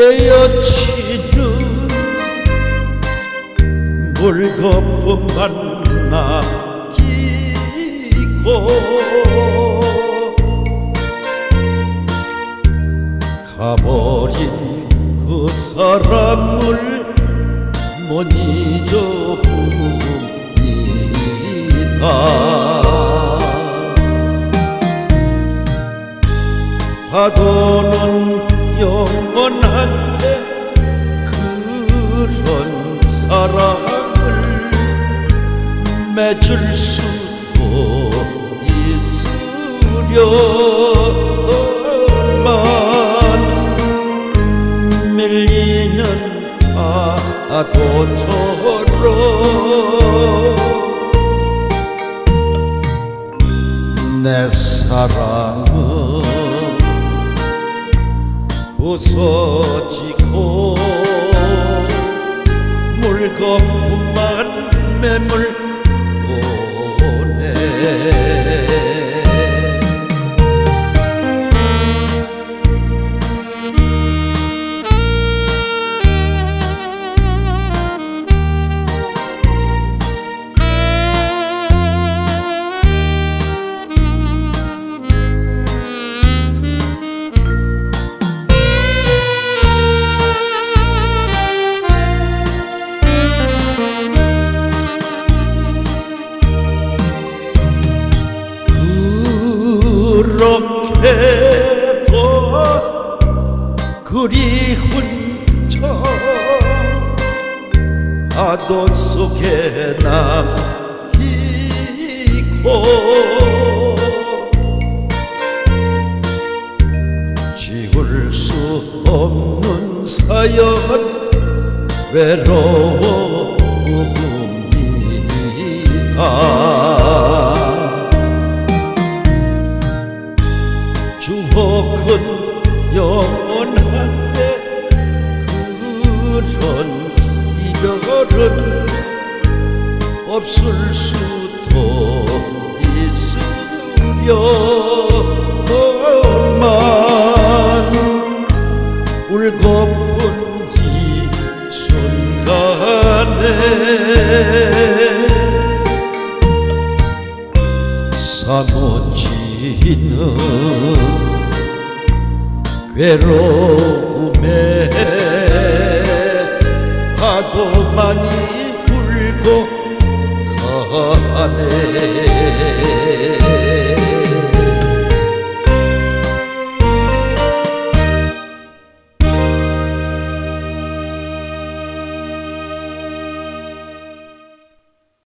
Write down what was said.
깨어치는 물거품만 남기고 가버린 그 사람을 못 잊어봅니다. 파도는 영원한데 그런 사랑을 맺을 수도 있으련만 밀리는 파도처럼 내 사랑은 부서지고 물거품만 매물고네. 그렇게도 그리 혼자 파도 속에 남기고 지울 수 없는 사연 외로움이다. 추억은 영원한데 그런 이별은 없을 수도 있으련만 울고픈 이 순간에 사무치는 괴로움에 파도 많이 울고 가네.